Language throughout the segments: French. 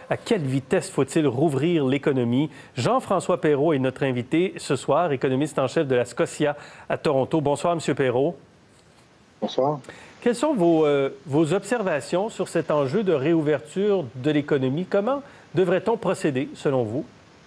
À quelle vitesse faut-il rouvrir l'économie? Jean-François Perrault est notre invité ce soir, économiste en chef de la Scotia à Toronto. Bonsoir, M. Perrault. Bonsoir. Quelles sont vos observations sur cet enjeu de réouverture de l'économie? Comment devrait-on procéder, selon vous?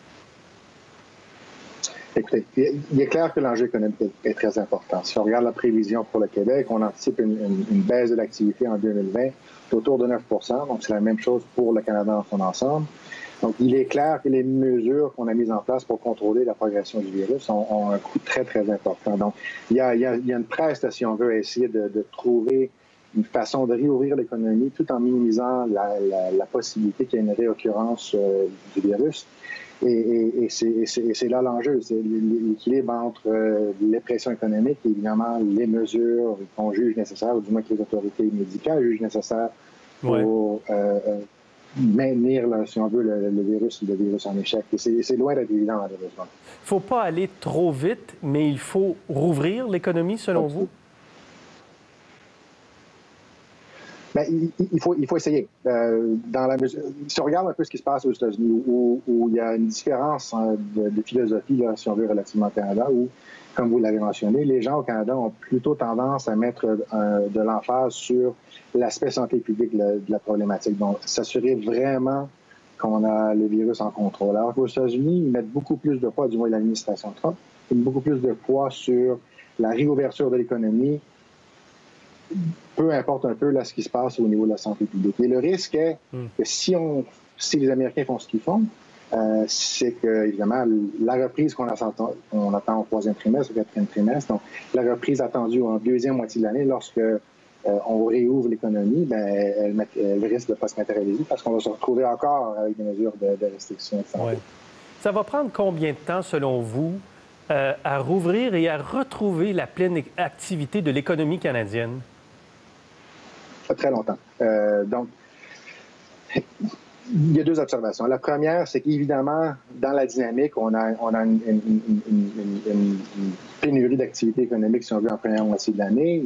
Écoutez, il est clair que l'enjeu économique est très important. Si on regarde la prévision pour le Québec, on anticipe une baisse de l'activité en 2020 autour de 9 %. Donc, c'est la même chose pour le Canada en son ensemble. Donc, il est clair que les mesures qu'on a mises en place pour contrôler la progression du virus ont un coût très, très important. Donc, il y a une presse, si on veut, à essayer de trouver une façon de réouvrir l'économie tout en minimisant la possibilité qu'il y ait une réoccurrence du virus. Et c'est là l'enjeu, c'est l'équilibre entre les pressions économiques et évidemment les mesures qu'on juge nécessaires, ou du moins que les autorités médicales jugent nécessaires pour maintenir, si on veut, le virus en échec. Et c'est loin d'être évident, malheureusement. Il ne faut pas aller trop vite, mais il faut rouvrir l'économie, selon vous? Bien, il faut essayer. Dans la mesure, si on regarde un peu ce qui se passe aux États-Unis, où il y a une différence de philosophie, là, si on veut, relativement au Canada, où, comme vous l'avez mentionné, les gens au Canada ont plutôt tendance à mettre de l'emphase sur l'aspect santé publique de la problématique. Donc, s'assurer vraiment qu'on a le virus en contrôle. Alors qu'aux États-Unis, ils mettent beaucoup plus de poids, du moins l'administration Trump, ils mettent beaucoup plus de poids sur la réouverture de l'économie, peu importe un peu là, ce qui se passe au niveau de la santé publique. Et le risque est que si les Américains font ce qu'ils font, c'est que, évidemment, la reprise qu'on attend au troisième trimestre, au quatrième trimestre, donc la reprise attendue en deuxième moitié de l'année, lorsque on réouvre l'économie, elle risque de ne pas se matérialiser parce qu'on va se retrouver encore avec des mesures de restriction de santé. Ouais. Ça va prendre combien de temps, selon vous, à rouvrir et à retrouver la pleine activité de l'économie canadienne? Très longtemps. Donc, il y a deux observations. La première, c'est qu'évidemment, dans la dynamique, on a une pénurie d'activité économique, si on veut, en première moitié de l'année,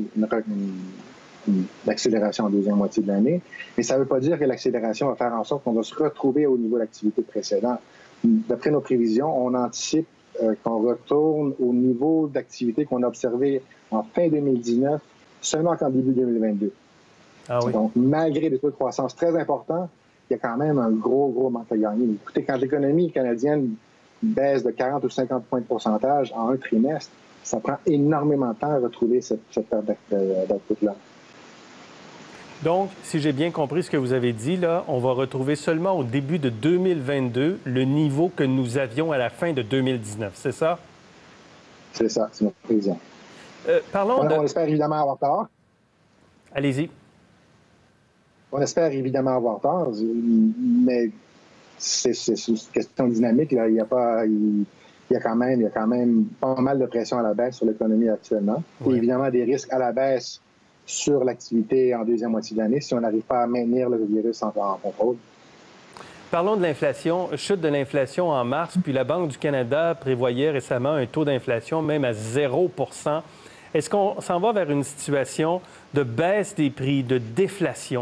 une accélération en deuxième moitié de l'année. Mais ça ne veut pas dire que l'accélération va faire en sorte qu'on va se retrouver au niveau d'activité précédent. D'après nos prévisions, on anticipe qu'on retourne au niveau d'activité qu'on a observé en fin 2019, seulement qu'en début 2022. Ah oui. Donc, malgré des taux de croissance très importants, il y a quand même un gros manque à gagner. Écoutez, quand l'économie canadienne baisse de 40 ou 50 points de pourcentage en un trimestre, ça prend énormément de temps à retrouver cette perte d'output-là. Donc, si j'ai bien compris ce que vous avez dit, là, on va retrouver seulement au début de 2022 le niveau que nous avions à la fin de 2019, c'est ça? C'est ça, c'est notre prévision. On espère évidemment avoir tort. Allez-y. On espère évidemment avoir tort, mais c'est une question dynamique. Là. Il y a quand même pas mal de pression à la baisse sur l'économie actuellement. Oui. Et évidemment, des risques à la baisse sur l'activité en deuxième moitié de l'année si on n'arrive pas à maintenir le virus en contrôle. Parlons de l'inflation. Chute de l'inflation en mars, puis la Banque du Canada prévoyait récemment un taux d'inflation même à 0 %. Est-ce qu'on s'en va vers une situation de baisse des prix, de déflation?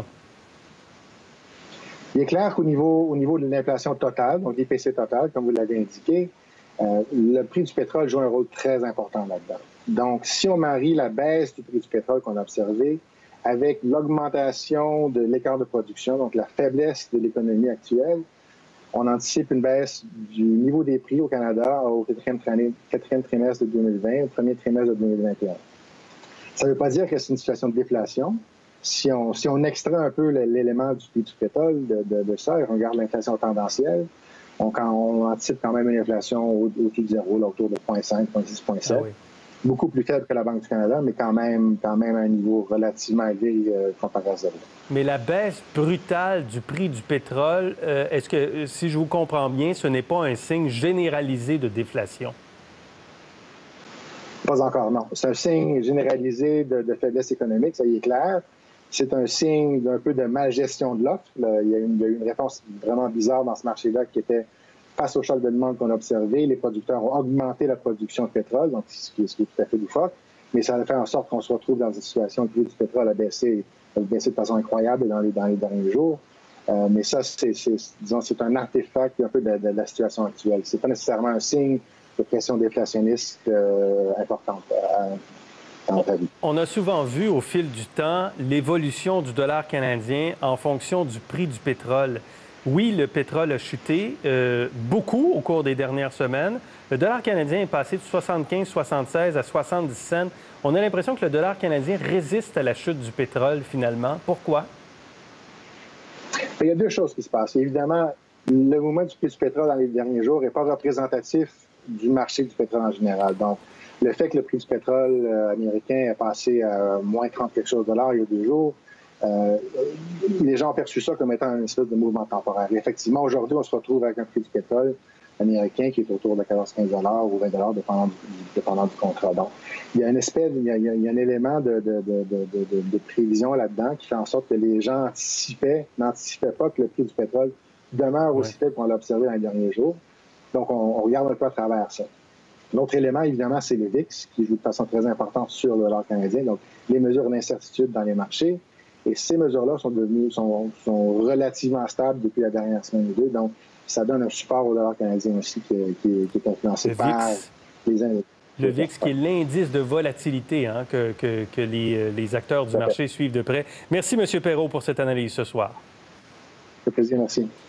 Il est clair qu'au niveau de l'inflation totale, donc l'IPC total, comme vous l'avez indiqué, le prix du pétrole joue un rôle très important là-dedans. Donc, si on marie la baisse du prix du pétrole qu'on a observé avec l'augmentation de l'écart de production, donc la faiblesse de l'économie actuelle, on anticipe une baisse du niveau des prix au Canada au quatrième trimestre de 2020, au premier trimestre de 2021. Ça ne veut pas dire que c'est une situation de déflation. Si on extrait un peu l'élément du prix du pétrole de ça et on regarde l'inflation tendancielle, on anticipe quand même une inflation au-dessus de zéro, là, autour de 0,5, 0,6, 0,7. Ah oui. Beaucoup plus faible que la Banque du Canada, mais quand même à un niveau relativement élevé comparé à zéro. Mais la baisse brutale du prix du pétrole, est-ce que, si je vous comprends bien, ce n'est pas un signe généralisé de déflation? Pas encore, non. C'est un signe généralisé de faiblesse économique, ça y est clair. C'est un signe d'un peu de malgestion de l'offre. Il y a eu une réponse vraiment bizarre dans ce marché-là qui était face au choc de demande qu'on a observé. Les producteurs ont augmenté la production de pétrole, donc ce qui est tout à fait loufoque, mais ça a fait en sorte qu'on se retrouve dans une situation où le prix du pétrole a baissé de façon incroyable dans les derniers jours. Mais ça, c'est un artefact un peu de la situation actuelle. C'est pas nécessairement un signe de pression déflationniste importante dans ta vie. On a souvent vu au fil du temps l'évolution du dollar canadien en fonction du prix du pétrole. Oui, le pétrole a chuté beaucoup au cours des dernières semaines. Le dollar canadien est passé de 75,76 à 70 cents. On a l'impression que le dollar canadien résiste à la chute du pétrole, finalement. Pourquoi? Il y a deux choses qui se passent. Évidemment, le mouvement du prix du pétrole dans les derniers jours n'est pas représentatif du marché du pétrole en général. Donc, le fait que le prix du pétrole américain est passé à moins 30 quelque chose $ il y a 2 jours, les gens ont perçu ça comme étant une espèce de mouvement temporaire. Et effectivement, aujourd'hui, on se retrouve avec un prix du pétrole américain qui est autour de 14-15 $ ou 20 $, dépendant du contrat. Donc, il y a un élément de prévision là-dedans qui fait en sorte que les gens n'anticipaient pas que le prix du pétrole demeure aussi faible qu'on l'a observé dans les derniers jours. Donc, on regarde un peu à travers ça. L'autre élément, évidemment, c'est le VIX, qui joue de façon très importante sur le dollar canadien. Donc, les mesures d'incertitude dans les marchés. Et ces mesures-là sont relativement stables depuis la dernière semaine ou deux. Donc, ça donne un support au dollar canadien aussi qui est influencé par les indices. Le VIX, qui est l'indice de volatilité que les acteurs du marché suivent de près. Merci, M. Perreault, pour cette analyse ce soir. Ça fait plaisir, merci.